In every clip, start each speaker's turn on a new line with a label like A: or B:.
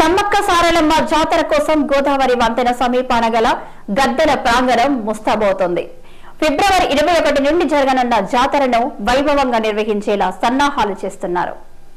A: సమ్మక్క సారలమ్మ జాతర కోసం గోదావరి వంతెన సమీపాన గల గద్దెల ప్రాంగణం ముస్తాబవుతోంది. ఫిబ్రవరి 21 నుండి జరగనున్న జాతరను వైభవంగా నిర్వహించేలా సన్నాహాలు చేస్తున్నారు.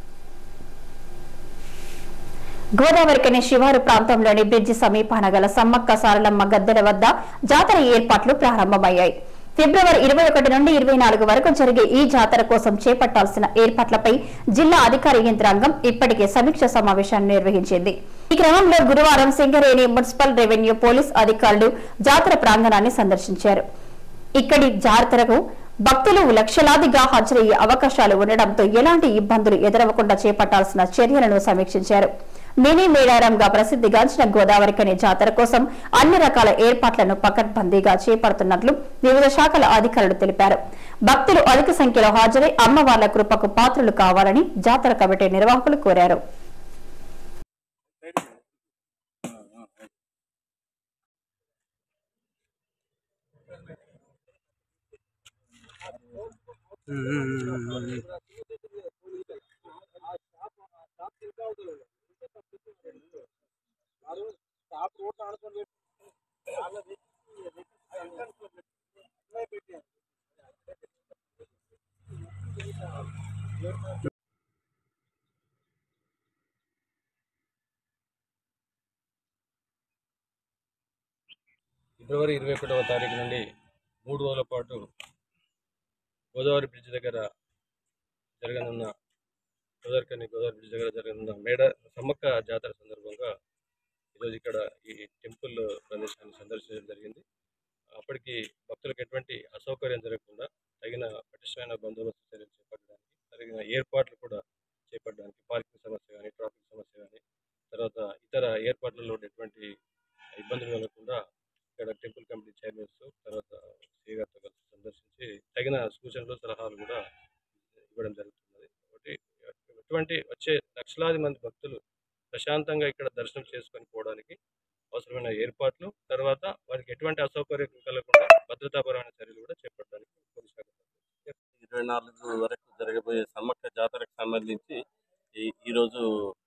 A: గోదావరికని శివారు ప్రాంతంలోని బ్రిడ్జి సమీపాన గల సమ్మక్క సారలమ్మ గద్దెల వద్ద జాతర ఏర్పాట్లు ప్రారంభమయ్యాయి. ఫిబ్రవరి 21 నుండి 24 వరకు జరిగే ఈ జాతర కోసం చేపట్టాల్సిన ఏర్పాట్లపై జిల్లా అధికార యంత్రాంగం ఇప్పటికే సమీక్ష సమావేశాన్ని నిర్వహించింది. ఈ క్రమంలో గురువారం సింగరేణి మున్సిపల్ రెవెన్యూ పోలీస్ అధికారులు జాతర ప్రాంగణాన్ని సందర్శించారు. ఇక్కడి జాతరకు భక్తులు లక్షలాదిగా హాజరయ్యే అవకాశాలు ఉండడంతో ఎలాంటి ఇబ్బందులు ఎదురవకుండా చేపట్టాల్సిన చర్యలను సమీక్షించారు. మినీ మేడారంగా ప్రసిద్ధిగాంచిన గోదావరికని జాతర కోసం అన్ని రకాల ఏర్పాట్లను పకడ్బందీగా చేపడుతున్నట్లు వివిధ శాఖల అధికారులు తెలిపారు. భక్తులు అధిక సంఖ్యలో హాజరై అమ్మవార్ల కృపకు పాత్రలు కావాలని జాతర కమిటీ నిర్వాహకులు కోరారు.
B: ఫిబ్రవరి 21వ తారీఖు నుండి 3 రోజుల పాటు గోదావరి బ్రిడ్జ్ దగ్గర జరగనున్న గోదావరి బ్రిడ్జ్ దగ్గర జరగనున్న సమ్మక్క జాతర సందర్భంగా ఈరోజు ఇక్కడ ఈ టెంపుల్ ప్రదేశాన్ని సందర్శించడం జరిగింది. అప్పటికి భక్తులకు ఎటువంటి అసౌకర్యం జరగకుండా తగిన పటిష్టమైన బందోబస్తు చర్యలు చేపట్టడానికి, తగిన ఏర్పాట్లు కూడా చేపట్టడానికి, పార్కింగ్ సమస్య కానీ, ట్రాఫిక్ సమస్య కానీ, తర్వాత ఇతర ఏర్పాట్లలో ఎటువంటి ఇబ్బందులు కలగకుండా ఇక్కడ టెంపుల్ కమిటీ చైర్మన్స్ తర్వాత సీ గారితో కలిసి సందర్శించి తగిన సూచనలు సలహాలు కూడా ఇవ్వడం జరుగుతున్నది. కాబట్టి ఎటువంటి వచ్చే లక్షలాది మంది భక్తులు ప్రశాంతంగా ఇక్కడ దర్శనం చేసుకొని పోవడానికి అవసరమైన ఏర్పాట్లు, తర్వాత వారికి ఎటువంటి అసౌకర్యం కలగకుండా భద్రతాపరమైన చర్యలు కూడా చేపట్టడానికి పోలీస్ శాఖ 24 వరకు జరగబోయే సమ్మక్క జాతరకు సంబంధించి ఈరోజు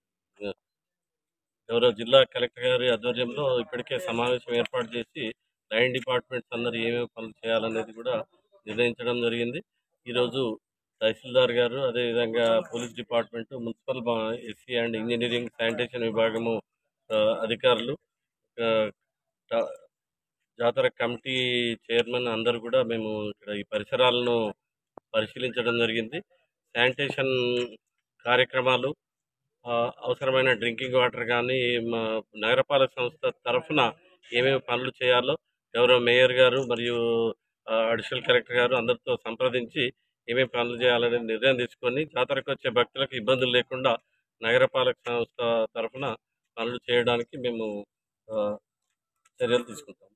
B: గౌరవ జిల్లా కలెక్టర్ గారి ఆధ్వర్యంలో ఇప్పటికే సమావేశం ఏర్పాటు చేసి లైన్ డిపార్ట్మెంట్స్ అందరూ ఏమేమి పనులు చేయాలనేది కూడా నిర్ణయించడం జరిగింది. ఈరోజు తహసీల్దార్ గారు, అదేవిధంగా police department, municipal SC and engineering sanitation విభాగము అధికారులు, జాతర కమిటీ చైర్మన్ అందరూ కూడా మేము ఇక్కడ ఈ పరిసరాలను పరిశీలించడం జరిగింది. శానిటేషన్ కార్యక్రమాలు, అవసరమైన డ్రింకింగ్ వాటర్ కానీ నగరపాలక సంస్థ తరఫున ఏమేమి పనులు చేయాలో గౌరవ మేయర్ గారు మరియు అడిషనల్ కలెక్టర్ గారు అందరితో సంప్రదించి ఏమేమి పనులు చేయాలనే నిర్ణయం తీసుకొని జాతరకు వచ్చే భక్తులకు ఇబ్బందులు లేకుండా నగరపాలక సంస్థ తరఫున పనులు చేయడానికి మేము చర్యలు తీసుకుంటాం.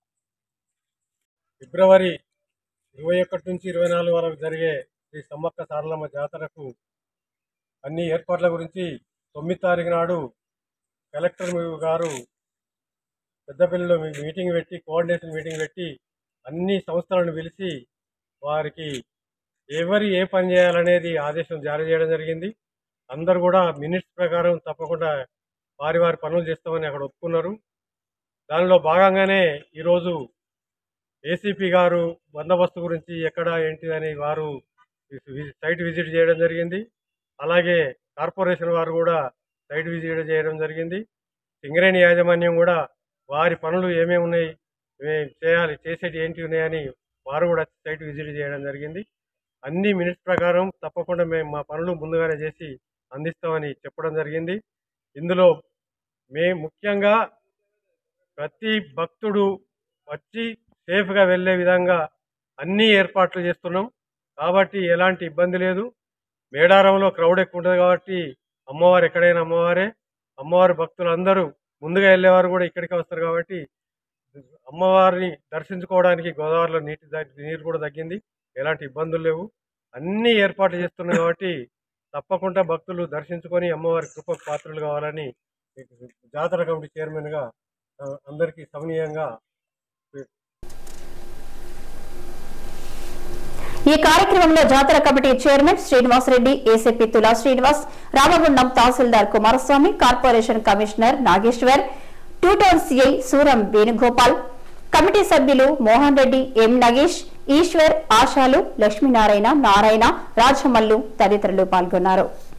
C: ఫిబ్రవరి 21 నుంచి 24 వరకు జరిగే శ్రీ సమ్మక్క సారలమ్మ జాతరకు అన్ని ఏర్పాట్ల గురించి 9 తారీఖు నాడు కలెక్టర్ గారు పెద్దపల్లిలో మీటింగ్ పెట్టి, కోఆర్డినేషన్ మీటింగ్ పెట్టి అన్ని సంస్థలను పిలిచి వారికి ఎవరు ఏ పని చేయాలనేది ఆదేశం జారీ చేయడం జరిగింది. అందరు కూడా మినిట్స్ ప్రకారం తప్పకుండా వారి పనులు చేస్తామని అక్కడ ఒప్పుకున్నారు. దానిలో భాగంగానే ఈరోజు ఏసీపీ గారు బందోబస్తు గురించి ఎక్కడ ఏంటిదని వారు సైట్ విజిట్ చేయడం జరిగింది. అలాగే కార్పొరేషన్ వారు కూడా సైట్ విజిట్ చేయడం జరిగింది. సింగరేణి యాజమాన్యం కూడా వారి పనులు ఏమేమి ఉన్నాయి, చేసేటి ఏంటి ఉన్నాయని వారు కూడా సైట్ విజిట్ చేయడం జరిగింది. అన్ని మినిట్స్ ప్రకారం తప్పకుండా మేము మా పనులు ముందుగానే చేసి అందిస్తామని చెప్పడం జరిగింది. ఇందులో ముఖ్యంగా ప్రతి భక్తుడు వచ్చి సేఫ్గా వెళ్ళే విధంగా అన్ని ఏర్పాట్లు చేస్తున్నాం. కాబట్టి ఎలాంటి ఇబ్బంది లేదు. మేడారంలో క్రౌడ్ ఎక్కువ ఉంటుంది కాబట్టి అమ్మవారు ఎక్కడైనా అమ్మవారే. అమ్మవారి భక్తులు అందరూ ముందుగా వెళ్ళేవారు కూడా ఇక్కడికే వస్తారు కాబట్టి అమ్మవారిని దర్శించుకోవడానికి గోదావరిలో నీరు కూడా తగ్గింది. ఎలాంటి ఇబ్బందులు లేవు. అన్ని ఏర్పాట్లు చేస్తున్నాం కాబట్టి తప్పకుండా భక్తులు దర్శించుకొని అమ్మవారి కృపకు పాత్రలు కావాలని జాతర కమిటీ చైర్మన్గా అందరికీ సమనీయంగా
A: ఈ కార్యక్రమంలో జాతర committee chairman Srinivasareddy, ACP Thula Srinivas, Ramagundam తహసీల్దార్ Kumaraswamy, corporation commissioner Nageshwar, two town CI Suram Venugopal, committee సభ్యులు మోహన్ రెడ్డి, ఎం నగేష్, ఈశ్వర్, ఆశాలు, లక్ష్మీనారాయణ, నారాయణ, రాజమల్లు తదితరులు పాల్గొన్నారు.